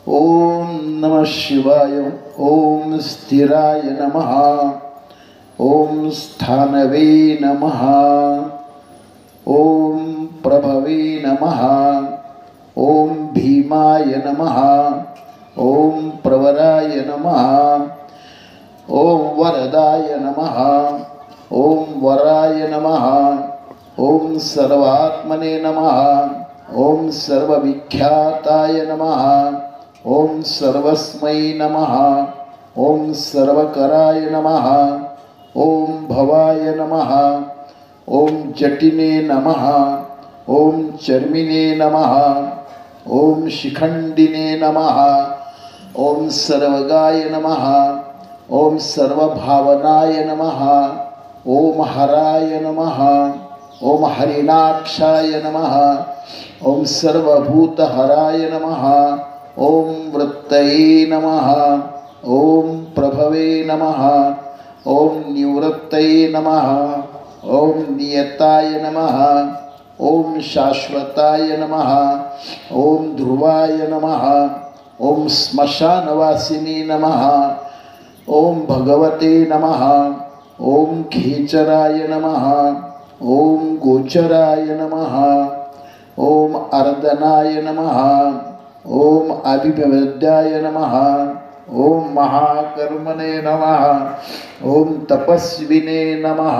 ओम नमः शिवाय। ओम स्थिराय नमः। ओम स्थानवे नमः। ओम प्रभवे नमः। ओम भीमाय नमः। ओम प्रवराय नमः। ओम वरदाय नमः। ओम वराय नमः। ओम सर्वात्मने नमः। ओम सर्वविख्याताय नमः। ओम सर्वस्मै नमः। ओम सर्वकराय नमः। ओम भवाय नमः। ओम जटिने नमः। ओम चर्मिने नमः। ओम शिखंडिने नमः। ओम सर्वगाय नमः। ओम सर्वभावनाय नमः। ओम हराय नमः। ओम हरिणाक्षाय नमः। ओम सर्वभूतहराय नमः। ओम वृत्तये नमः। ओम प्रभवे नमः। ओम निवृत्तये नमः। ओम नियताय नमः। ओम शाश्वताय नमः। ओम ध्रुवाय नमः। ओम श्मशानवासिने नमः। ओम भगवते नमः। ओम खेचराय नमः। ओम गोचराय नमः। ओम अर्दनाय नमः। ओम अभिव्यद्याय नमः। ओम महाकर्मणे नमः। ओम तपस्विने नमः।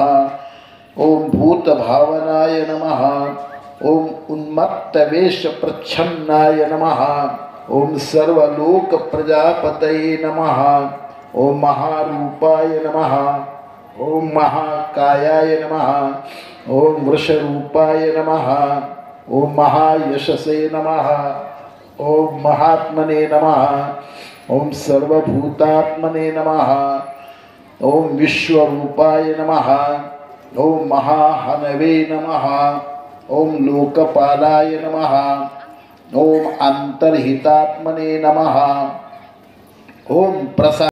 ओम भूतभावनाय नमः। ओम उन्मत्तवेश प्रच्छन्नाय नमः। ओम सर्वलोक प्रजापतये नमः। ओम महारूपाय नमः। ओम महाकायाय नमः। ओम वृषरूपाय नमः। ओम महायशसे नमः। ओम महात्मने नमः। ओम सर्वभूतात्मने नमः। ओम विश्वरूपाय नमः। ओम महाहनवे नमः। ओम लोकपालाय नमः। ओम अंतर्हितात्मने नमः। ओम प्रसाद